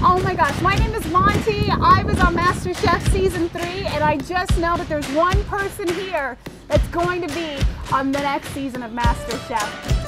Oh my gosh, my name is Monty. I was on MasterChef Season 3, and I just know that there's one person here that's going to be on the next season of MasterChef.